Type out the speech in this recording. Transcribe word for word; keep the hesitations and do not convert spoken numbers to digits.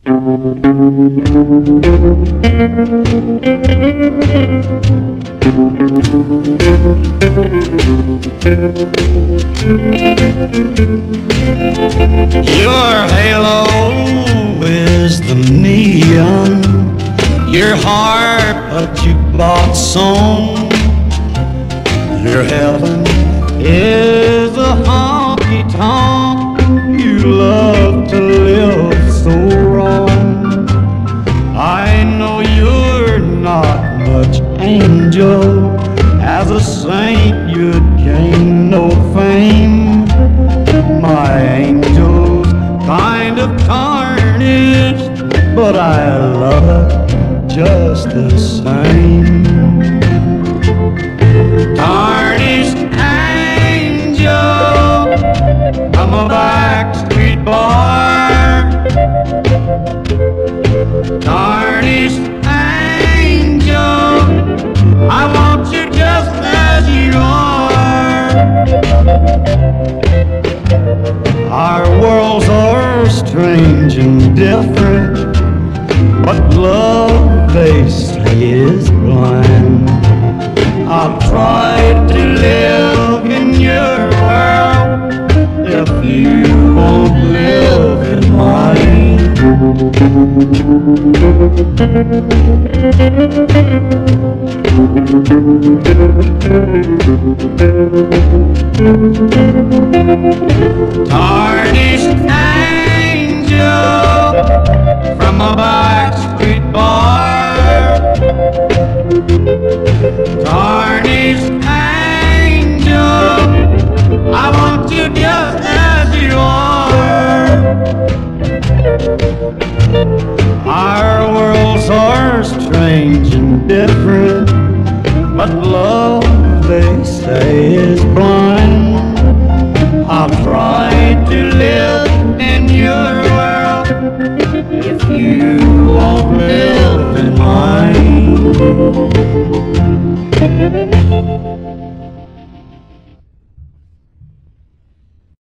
Your halo is the neon, your heart a jukebox song, your heaven is a honky-tonk. You love to live so wrong. I know you're not much angel, as a saint you'd gain no fame. My angel's kind of tarnished, but I love her just the same. Tarnished angel from a backstreet bar. Tarnished angel, I want you just as you are. Our worlds are strange and different, but love, they say, is blind. I've tried to live in your world if you won't live in mine. Tarnished angel from a backstreet bar. Tarnished angel, I want you just as you are. Our worlds are strange and different, but love, they say, is blind.